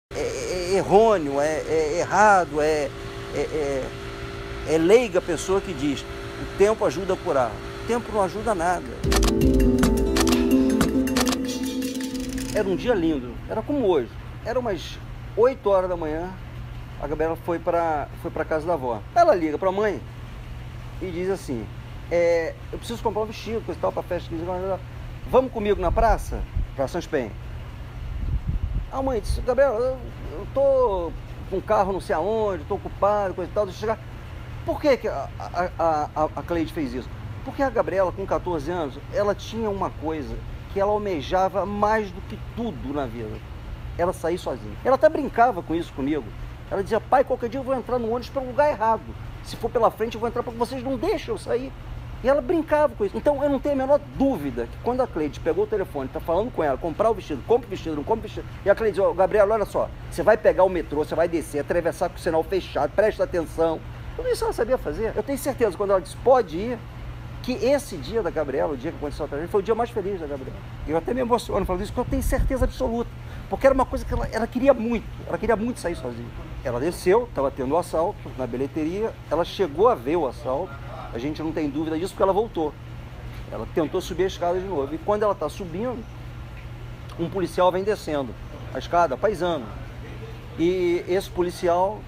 errôneo, é errado, é leiga a pessoa que diz: o tempo ajuda a curar. O tempo não ajuda nada. Era um dia lindo, era como hoje. Era umas 8 horas da manhã, a Gabriela foi para casa da avó. Ela liga para a mãe e diz assim: eu preciso comprar um vestido, coisa e tal, para a festa. Vamos comigo na praça? Praça Espenha. A mãe disse: Gabriela, eu tô com um carro não sei aonde, tô ocupado, coisa e tal, deixa eu chegar. Por que a Cleide fez isso? Porque a Gabriela, com 14 anos, ela tinha uma coisa que ela almejava mais do que tudo na vida: ela sair sozinha. Ela até brincava com isso comigo. Ela dizia: pai, qualquer dia eu vou entrar no ônibus para um lugar errado. Se for pela frente eu vou entrar porque vocês não deixam eu sair. E ela brincava com isso. Então eu não tenho a menor dúvida que quando a Cleide pegou o telefone, tá falando com ela, comprar o vestido, compra o vestido, não compra o vestido. E a Cleide disse: Gabriela, olha só, você vai pegar o metrô, você vai descer, atravessar com o sinal fechado, presta atenção. Tudo isso ela sabia fazer. Eu tenho certeza, quando ela disse pode ir, que esse dia da Gabriela, o dia que aconteceu a tragédia, foi o dia mais feliz da Gabriela. Eu até me emociono falando isso, porque eu tenho certeza absoluta. Porque era uma coisa que ela queria muito sair sozinha. Ela desceu, estava tendo o assalto na bilheteria, ela chegou a ver o assalto, a gente não tem dúvida disso porque ela voltou. Ela tentou subir a escada de novo, e quando ela está subindo, um policial vem descendo a escada, paisano. E esse policial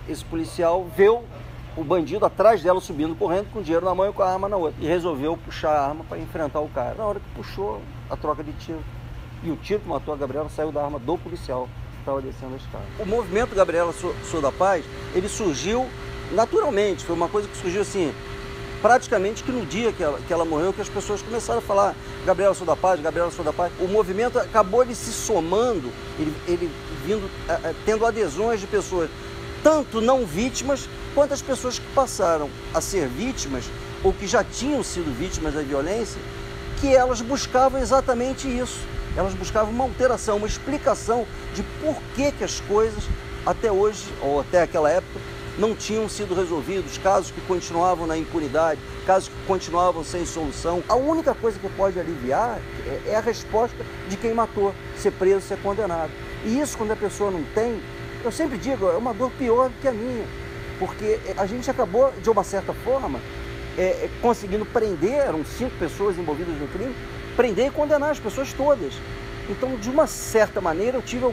vê o bandido atrás dela subindo, correndo, com dinheiro na mão e com a arma na outra. E resolveu puxar a arma para enfrentar o cara. Na hora que puxou, a troca de tiro. E o tiro que matou a Gabriela saiu da arma do policial que estava descendo a escada. O movimento Gabriela Sou da Paz, ele surgiu naturalmente. Foi uma coisa que surgiu assim, praticamente que no dia que ela morreu, que as pessoas começaram a falar: Gabriela Sou da Paz, Gabriela Sou da Paz. O movimento acabou ele se somando, ele vindo, tendo adesões de pessoas, tanto não vítimas, quanto as pessoas que passaram a ser vítimas, ou que já tinham sido vítimas da violência, que elas buscavam exatamente isso. Elas buscavam uma alteração, uma explicação de por que as coisas, até hoje, ou até aquela época, não tinham sido resolvidos, casos que continuavam na impunidade, casos que continuavam sem solução. A única coisa que pode aliviar é a resposta de quem matou, ser preso, ser condenado. E isso, quando a pessoa não tem, eu sempre digo, é uma dor pior do que a minha, porque a gente acabou, de uma certa forma, conseguindo prender, eram 5 pessoas envolvidas no crime, prender e condenar as pessoas todas. Então, de uma certa maneira, eu tive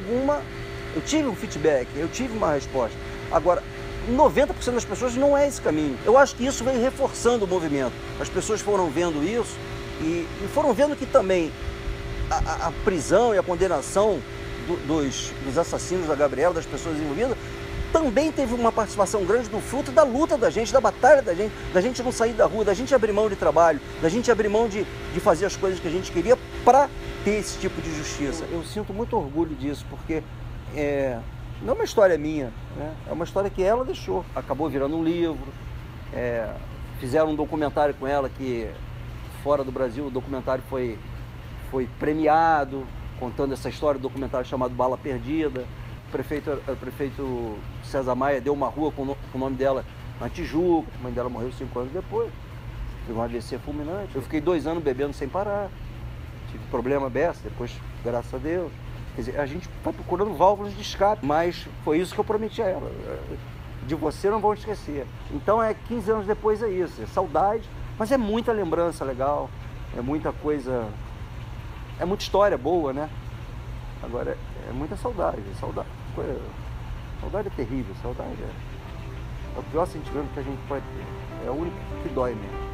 um feedback, eu tive uma resposta. Agora, 90% das pessoas não é esse caminho. Eu acho que isso vem reforçando o movimento. As pessoas foram vendo isso e foram vendo que também a prisão e a condenação dos assassinos da Gabriela, das pessoas envolvidas, também teve uma participação grande do fruto da luta da gente, da batalha da gente não sair da rua, da gente abrir mão de trabalho, da gente abrir mão de fazer as coisas que a gente queria para ter esse tipo de justiça. Eu sinto muito orgulho disso, porque não é uma história minha, né? É uma história que ela deixou. Acabou virando um livro, fizeram um documentário com ela que, fora do Brasil, o documentário foi premiado, contando essa história, do documentário chamado Bala Perdida. O prefeito César Maia deu uma rua com o nome dela na Tijuca. A mãe dela morreu 5 anos depois, teve um AVC fulminante. Eu fiquei 2 anos bebendo sem parar, tive problema besta, depois, graças a Deus. Quer dizer, a gente vai procurando válvulas de escape, mas foi isso que eu prometi a ela: de você não vão esquecer. Então 15 anos depois é isso, é saudade, mas é muita lembrança legal, é muita coisa, é muita história boa, né? Agora é muita saudade, saudade é terrível, saudade é o pior sentimento que a gente pode ter, é o único que dói mesmo.